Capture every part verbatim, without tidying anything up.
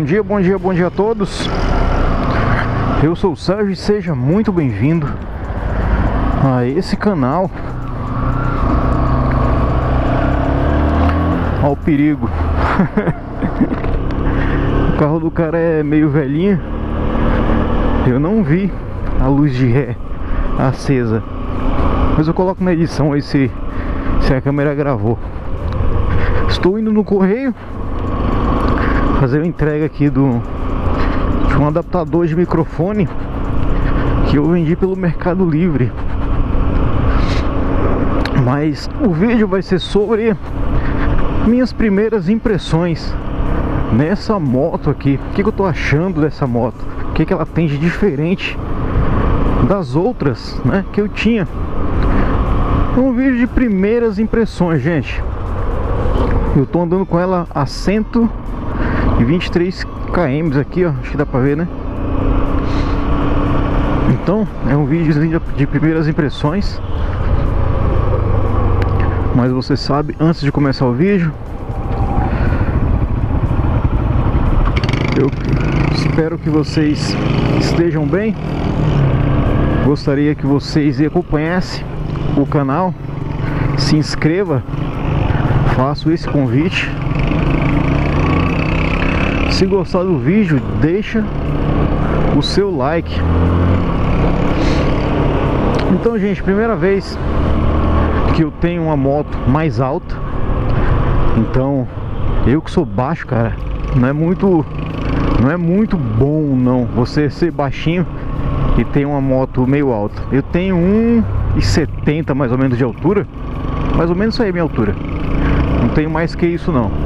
dia, bom dia, bom dia a todos. Eu sou o Sérgio e seja muito bem-vindo a esse canal. Olha o perigo. O carro do cara é meio velhinho. Eu não vi a luz de ré acesa, mas eu coloco na edição aí se, se a câmera gravou. Estou indo no correio fazer uma entrega aqui do, de um adaptador de microfone que eu vendi pelo Mercado Livre. Mas o vídeo vai ser sobre minhas primeiras impressões nessa moto aqui. O que, que eu tô achando dessa moto? O que, que ela tem de diferente das outras, né, que eu tinha. Um vídeo de primeiras impressões, gente. Eu tô andando com ela a cento e vinte e três quilômetros aqui, ó. Acho que dá pra ver, né? Então, é um vídeo de primeiras impressões. Mas você sabe, antes de começar o vídeo, eu espero que vocês estejam bem. Gostaria que vocês acompanhassem o canal, se inscreva, faço esse convite. Se gostar do vídeo, deixa o seu like. Então, gente, primeira vez que eu tenho uma moto mais alta. Então, eu que sou baixo, cara, não é muito não é muito bom não você ser baixinho e ter uma moto meio alta. Eu tenho um e setenta mais ou menos de altura. Mais ou menos isso aí é minha altura. Não tenho mais que isso não.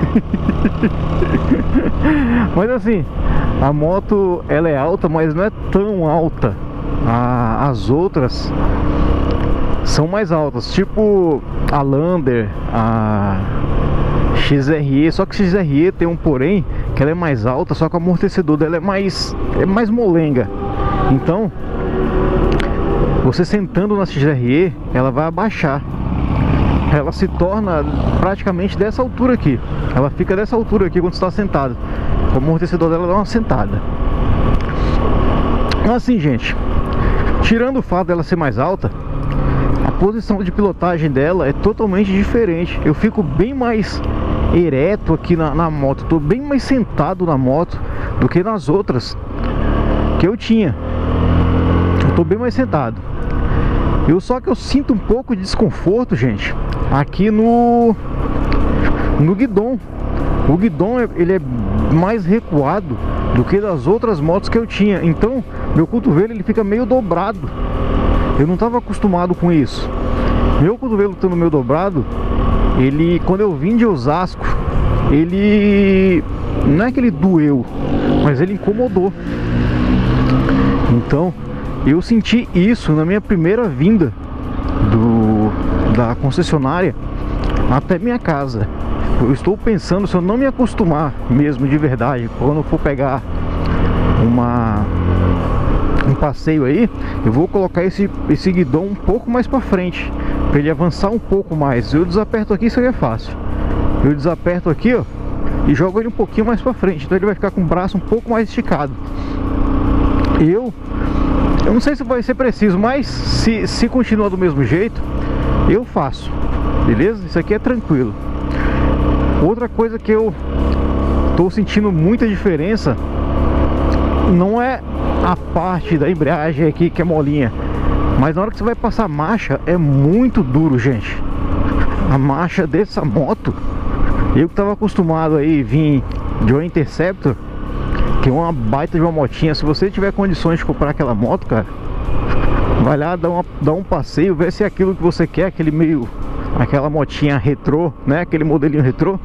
Mas assim, a moto ela é alta, mas não é tão alta. a, As outras são mais altas, tipo a Lander, a X R E. Só que a X R E tem um porém, que ela é mais alta, só que o amortecedor dela é mais, é mais molenga. Então, você sentando na X R E, ela vai abaixar. Ela se torna praticamente dessa altura aqui. Ela fica dessa altura aqui quando você está sentado. O amortecedor dela dá uma sentada. Assim, gente, tirando o fato dela ser mais alta, a posição de pilotagem dela é totalmente diferente. Eu fico bem mais ereto aqui na, na moto. Estou bem mais sentado na moto do que nas outras que eu tinha. Eu estou bem mais sentado. Eu só que eu sinto um pouco de desconforto, gente, aqui no no guidão. O guidão ele é mais recuado do que das outras motos que eu tinha. Então meu cotovelo ele fica meio dobrado. Eu não estava acostumado com isso. Meu cotovelo estando meio dobrado, ele, quando eu vim de Osasco, ele não é que ele doeu, mas ele incomodou. Então eu senti isso na minha primeira vinda do, da concessionária até minha casa. Eu estou pensando, se eu não me acostumar mesmo de verdade, quando eu for pegar uma, um passeio aí, eu vou colocar esse, esse guidão um pouco mais para frente, para ele avançar um pouco mais. Eu desaperto aqui, isso aí é fácil. Eu desaperto aqui, ó, e jogo ele um pouquinho mais para frente. Então ele vai ficar com o braço um pouco mais esticado. Eu Eu não sei se vai ser preciso, mas se, se continuar do mesmo jeito, eu faço. Beleza? Isso aqui é tranquilo. Outra coisa que eu tô sentindo muita diferença não é a parte da embreagem aqui que é molinha, mas na hora que você vai passar marcha é muito duro, gente. A marcha dessa moto, eu que tava acostumado aí vir de uma Interceptor, que é uma baita de uma motinha. Se você tiver condições de comprar aquela moto, cara, vai lá, dá, uma, dá um passeio, vê se é aquilo que você quer, aquele meio, aquela motinha retrô, né, aquele modelinho retrô,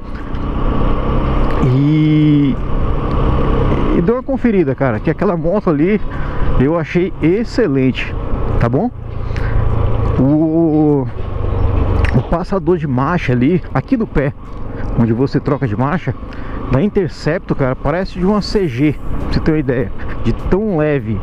e, e dê uma conferida, cara, que aquela moto ali eu achei excelente, tá bom? O, o passador de marcha ali, aqui do pé, onde você troca de marcha, da Interceptor, cara, parece de uma C G, pra você ter uma ideia, de tão leve.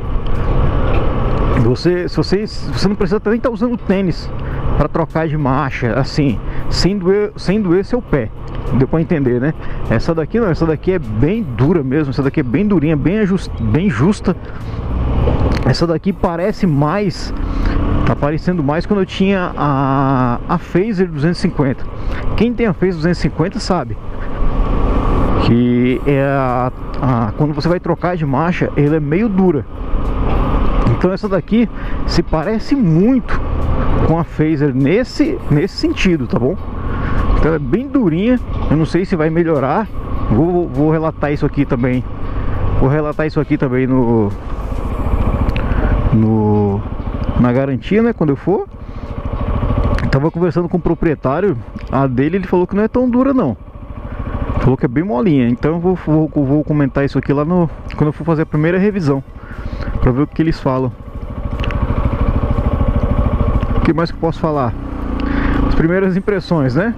Você, se você, você não precisa nem estar usando tênis para trocar de marcha, assim, sem doer, sem doer seu pé. Deu pra entender, né? Essa daqui não, essa daqui é bem dura mesmo. Essa daqui é bem durinha, bem, ajust, bem justa. Essa daqui parece mais, tá parecendo mais quando eu tinha a, a Phaser duzentos e cinquenta. Quem tem a Phaser duzentos e cinquenta sabe que é a, a, quando você vai trocar de marcha, ela é meio dura. Então essa daqui se parece muito com a Phaser nesse, nesse sentido, tá bom? Então é bem durinha. Eu não sei se vai melhorar. Vou, vou relatar isso aqui também. Vou relatar isso aqui também no... No, na garantia, né, quando eu for. Eu tava conversando com o proprietário, a dele, ele falou que não é tão dura não, falou que é bem molinha. Então eu vou, vou, vou comentar isso aqui lá no, quando eu for fazer a primeira revisão, pra ver o que eles falam. O que mais que eu posso falar? As primeiras impressões, né?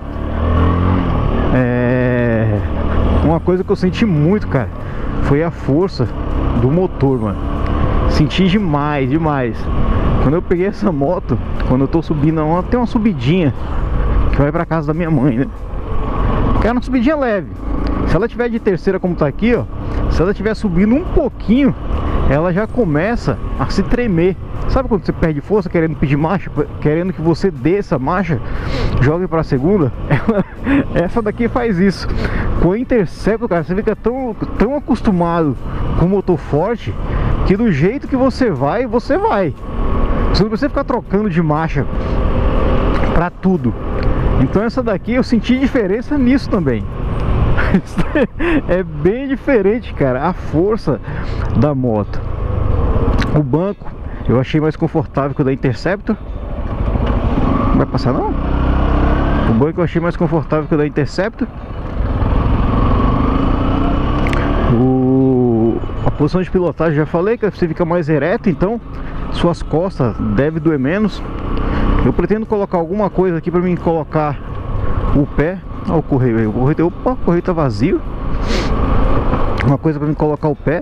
É... Uma coisa que eu senti muito, cara, foi a força do motor, mano. Senti demais, demais. Quando eu peguei essa moto, quando eu tô subindo, tem uma subidinha que vai pra casa da minha mãe, né? Que é uma subidinha leve. Se ela tiver de terceira como tá aqui, ó, se ela tiver subindo um pouquinho, ela já começa a se tremer. Sabe quando você perde força querendo pedir marcha, querendo que você desça a marcha, jogue pra segunda? Ela, essa daqui faz isso. Com o Interceptor, cara, você fica tão, tão acostumado com o motor forte que do jeito que você vai, você vai. Você não precisa ficar trocando de marcha pra tudo. Então essa daqui eu senti diferença nisso também. É bem diferente, cara, a força da moto. O banco eu achei mais confortável que o da Interceptor. Não vai passar não? O banco eu achei mais confortável que o da Interceptor. O... A posição de pilotagem já falei que você fica mais ereto, então suas costas devem doer menos. Eu pretendo colocar alguma coisa aqui para mim colocar o pé. Olha o correio aí, o correio, opa, o correio tá vazio. Uma coisa para mim colocar o pé.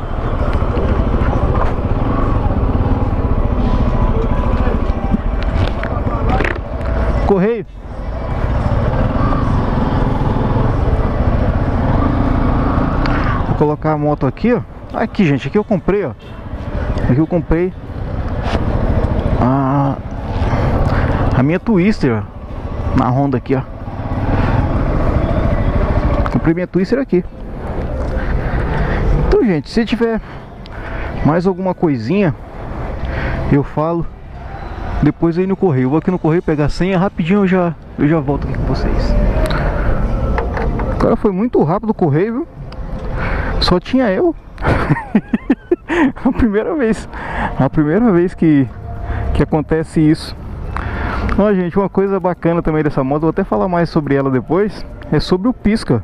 Correio. Vou colocar a moto aqui, ó. Aqui, gente, aqui eu comprei, ó. Aqui eu comprei a, a minha Twister, ó, na Honda aqui, ó. Comprei minha Twister aqui. Então, gente, se tiver mais alguma coisinha, eu falo depois aí no correio. Eu vou aqui no correio pegar a senha rapidinho, eu já, eu já volto aqui com vocês. Cara, foi muito rápido o correio, viu? Só tinha eu. A primeira vez, a primeira vez que, que acontece isso. Ó, gente, uma coisa bacana também dessa moto, vou até falar mais sobre ela depois, é sobre o pisca.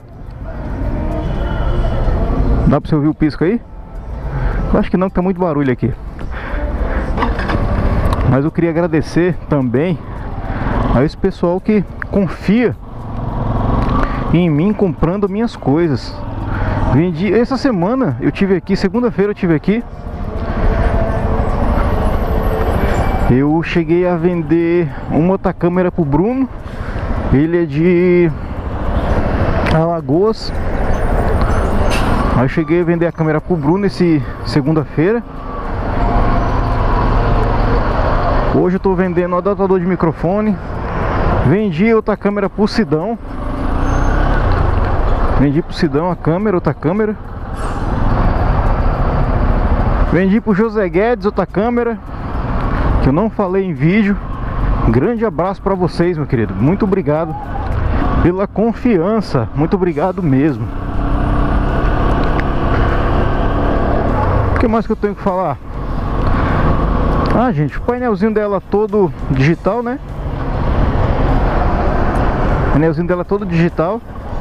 Dá pra você ouvir o pisca aí? Eu acho que não, que tá muito barulho aqui. Mas eu queria agradecer também a esse pessoal que confia em mim comprando minhas coisas. Vendi, essa semana eu tive aqui, segunda-feira eu tive aqui. Eu cheguei a vender uma outra câmera pro Bruno. Ele é de Alagoas. Aí eu cheguei a vender a câmera pro Bruno esse segunda-feira. Hoje eu tô vendendo um adaptador de microfone. Vendi outra câmera pro Sidão. Vendi pro Sidão a câmera, outra câmera. Vendi pro José Guedes outra câmera, que eu não falei em vídeo. Grande abraço pra vocês, meu querido. Muito obrigado pela confiança. Muito obrigado mesmo. O que mais que eu tenho que falar? Ah, gente, o painelzinho dela todo digital, né? O painelzinho dela todo digital.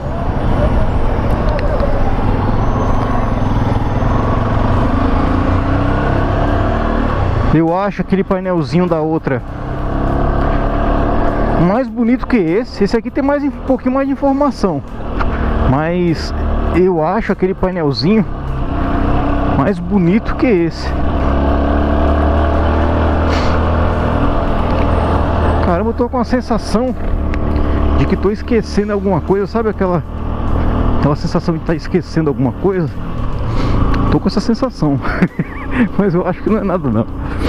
Eu acho aquele painelzinho da outra mais bonito que esse. Esse aqui tem mais, um pouquinho mais de informação, mas eu acho aquele painelzinho mais bonito que esse. Caramba, eu tô com a sensação de que tô esquecendo alguma coisa, sabe aquela aquela sensação de estar tá esquecendo alguma coisa? Tô com essa sensação. Mas eu acho que não é nada não.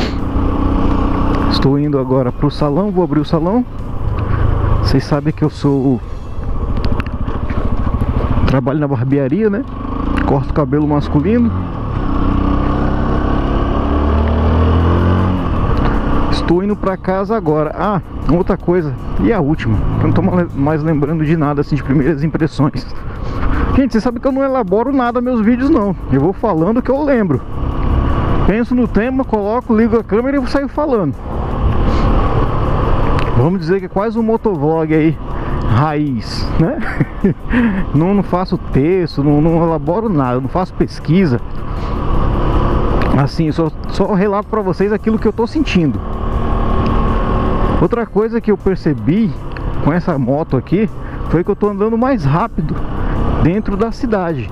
Estou indo agora pro salão, vou abrir o salão. Vocês sabem que eu sou trabalho na barbearia, né? Corto cabelo masculino. Estou indo pra casa agora. Ah, outra coisa, e a última, eu não tô mais lembrando de nada assim de primeiras impressões. Gente, você sabe que eu não elaboro nada meus vídeos não. Eu vou falando o que eu lembro. Penso no tema, coloco, ligo a câmera e saio falando. Vamos dizer que é quase um motovlog aí, raiz, né? não, não faço texto, não, não elaboro nada, não faço pesquisa. Assim, só, só relato pra vocês aquilo que eu tô sentindo. Outra coisa que eu percebi com essa moto aqui foi que eu tô andando mais rápido dentro da cidade.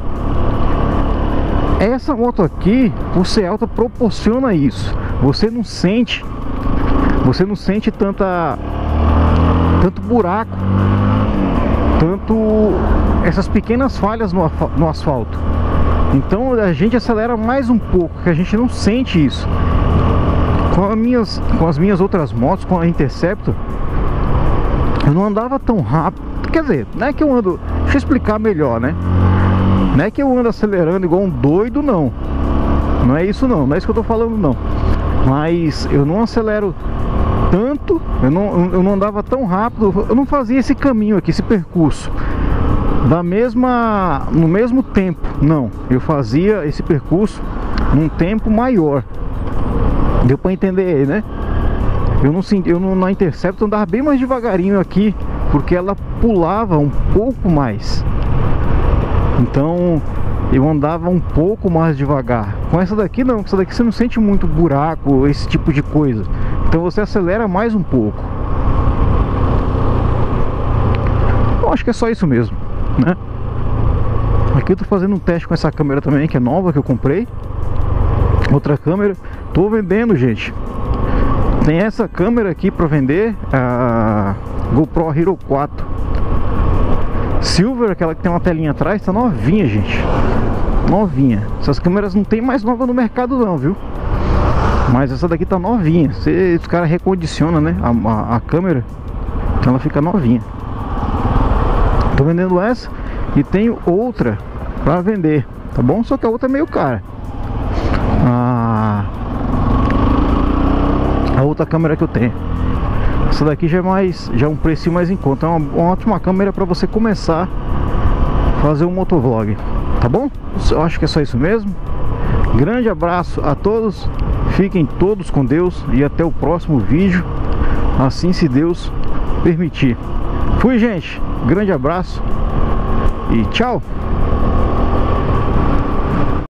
Essa moto aqui, por ser alta, proporciona isso. Você não sente, você não sente tanta, tanto buraco, tanto essas pequenas falhas no, no asfalto. Então a gente acelera mais um pouco, que a gente não sente isso. Com as minhas, com as minhas outras motos, com a Interceptor, eu não andava tão rápido. Quer dizer, não é que eu ando... Deixa eu explicar melhor, né? Não é que eu ando acelerando igual um doido, não. Não é isso não, não é isso que eu tô falando não. Mas eu não acelero tanto, eu não, eu não andava tão rápido. Eu não fazia esse caminho aqui, esse percurso da mesma, no mesmo tempo. Não, eu fazia esse percurso num tempo maior. Deu pra entender aí, né? Eu, não, eu não, na Interceptor andava bem mais devagarinho aqui, porque ela pulava um pouco mais. Então eu andava um pouco mais devagar. Com essa daqui não, com essa daqui você não sente muito buraco, esse tipo de coisa. Então você acelera mais um pouco. Eu acho que é só isso mesmo, né? Aqui eu tô fazendo um teste com essa câmera também, que é nova, que eu comprei. Outra câmera, tô vendendo, gente. Tem essa câmera aqui pra vender, a GoPro Hero quatro Silver, aquela que tem uma telinha atrás, tá novinha, gente. Novinha. Essas câmeras não tem mais nova no mercado não, viu? Mas essa daqui tá novinha. Você, os caras recondicionam, né, a, a, a câmera, então ela fica novinha. Tô vendendo essa e tenho outra pra vender, tá bom? Só que a outra é meio cara. A, a outra câmera que eu tenho. Essa daqui já é mais, já é um preço mais em conta. É uma, uma ótima câmera para você começar a fazer um motovlog, tá bom? Eu acho que é só isso mesmo. Grande abraço a todos. Fiquem todos com Deus e até o próximo vídeo, assim se Deus permitir. Fui, gente. Grande abraço e tchau.